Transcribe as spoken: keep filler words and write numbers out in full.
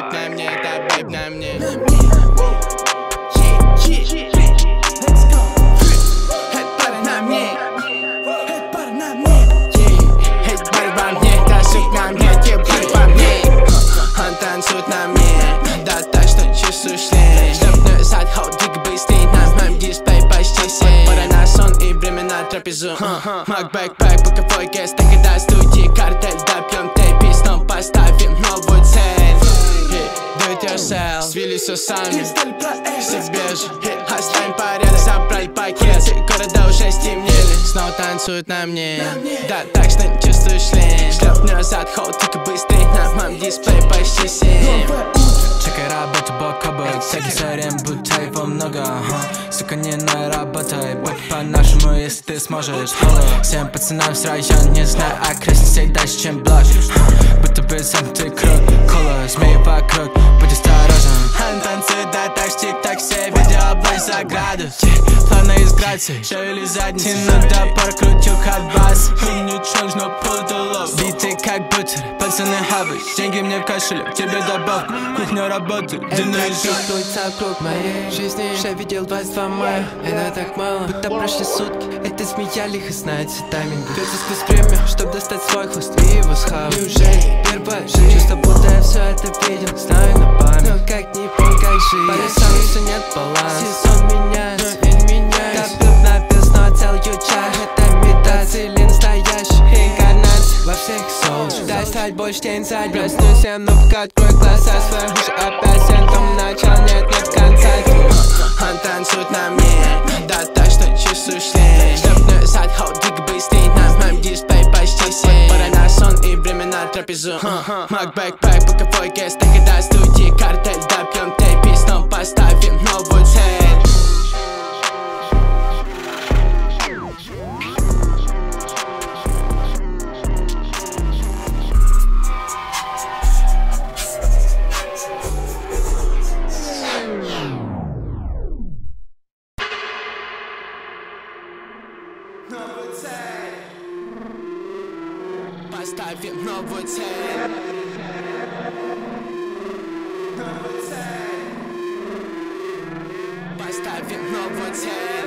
бэйб на мне, да бэйб на мне. Танцуют на мне, да так что чувствуешь лень. Шлепну зад, хоу, дико быстрей. На моем дисплее почти семь. Пора на сон и время на трапезу. Мак бэкпэк, боковой гест, так и до студии. Картель, допьем тейп и снова поставим новую цель. Do it yourself, свели все сами, себе же. Оставим порядок, забрали пакеты. Города уже стемнели, снова танцуют на мне. Да так что не чувствуешь лень. Шлепну зад, хоу, дико быстрей. На моем дисплее почти семь. Чекай работу бок о бок, всякий сорем, будто его много. Сука, не наработай, будь по-нашему, если ты сможешь. Всем пацанам с района, не знаю окрестностей дальше, чем блок. Будто бы сам ты круг, кола, змеи вокруг, будь осторожен. Он танцует, да так что тик-так, все видео бой за градус. Плавно из грации, шевели задницу, но до пор крутил хат-бас. Ничего, но подало. Биты как бутер, пацаны хавай, деньги мне в кошелек, тебе добавку, кухня работает, дневной жив. Крутится круг моей жизни, я видел двадцать два мая, это так мало. Будто прошли сутки, это змея лихо знает все тайминги. Бьется сквозь время, чтоб достать свой хвост и его схавать. Неужели первая жизнь? Чувство, будто я все это видел, знаю на память. Но как не помню, как жить. Парень все нет баланса, сезон меняется, но и не меняется. Допил, напил, снова целую чашу. Это имитация или настоящая инкарнация во всех соусах. Дай стать больше тень сзади. Проснусь я, но пока открой глаза свои уши. Опять синдром начал, нет, нет конца. Он танцует на мне, да так что чувствуешь лень. Шлепну зад, хоу, дико быстрей. На моем дисплее почти семь. Пора на сон и время на трапезу. Мак бэкпэк, боковой гест, так и до студии. Картель, допьем тейп и снова поставим новую цель. Новую цель. Поставим новую цель. Новую цель. Поставим новую цель.